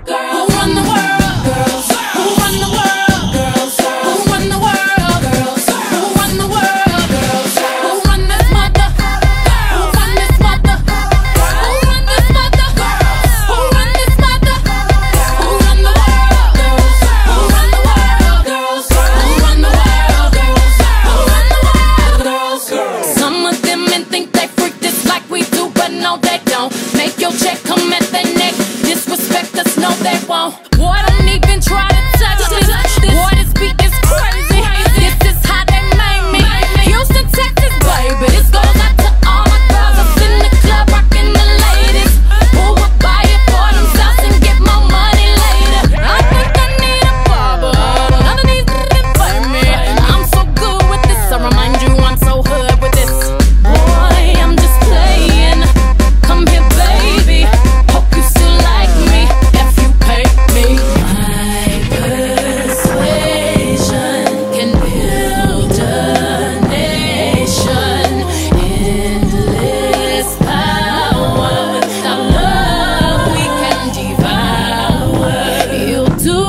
Who run the world? Girls. Who run the world? Girls. Who run the world? Girls. Who run the world? Girls. Who run this mother? Who run this mother? Who run this mother? Who run this mother? Who run the world? Girls. Who run the world? Girls. Who run the world? Girls. Who run the world? Girls. Some of them men think they freak this like we do, but no they don't. Make your check come at their neck. Disrespect us, no they won't. Boy, don't even try to touch this. Boy, this beat is crazy. This is how they made me. Houston, Texas, baby. This goes out to all my girls up in the club, rocking the ladies. Who would buy it for themselves and get more money later? I think I need a barber. None of these didn't fight me. I'm so good with this. I remind you I'm so hood with this. Boy, I'm just playing. Come here, baby. Hope you still like me if you pay me. My persuasion can build a nation. Endless power. Without love, we can devour. You'll do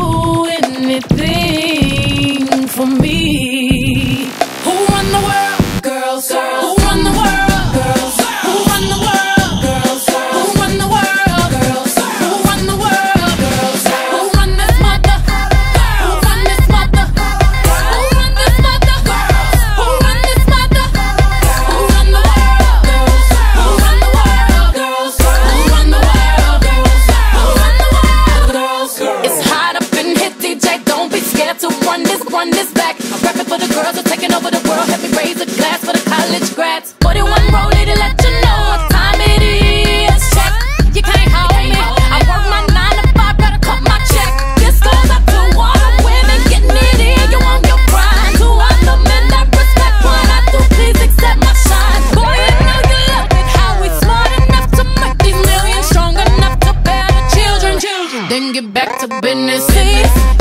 anything for me. Who run the world? Girls. Who run the world? Girls. Who run the world? Girls. Who run the world? Girls. Who run the world? Girls. Who run this mother? Who run this mother? Who run this mother? Who run this mother? Who run the world? Girls. Who run the world? Girls. Who run the world? Girls. Who run the world? It's hot up in here, DJ. Don't be scared to run this back. I'm rapping for the girls who are taking over the world. Help me raise a glass for the college grads. 41 rollie to let you know what time it is. Check, you can't hold me. I work my 9 to 5, better cut my check. This goes up to all the women getting it in. You want your pride. To all the men that respect what I do, please accept my shine. Boy, you know you love it. How we smart enough to make these millions, strong enough to bear the children. Then get back to business. See?